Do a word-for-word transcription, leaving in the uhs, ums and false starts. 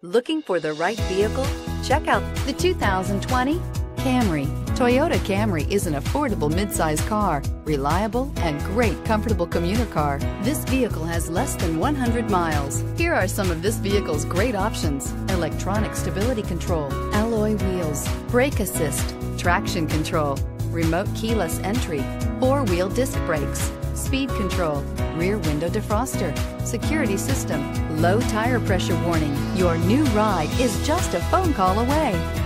Looking for the right vehicle? Check out the two thousand twenty Camry. Toyota Camry is an affordable midsize car, reliable and great comfortable commuter car. This vehicle has less than one hundred miles. Here are some of this vehicle's great options: electronic stability control, alloy wheels, brake assist, traction control, remote keyless entry, four-wheel disc brakes, speed control, rear window defroster, security system, low tire pressure warning. Your new ride is just a phone call away.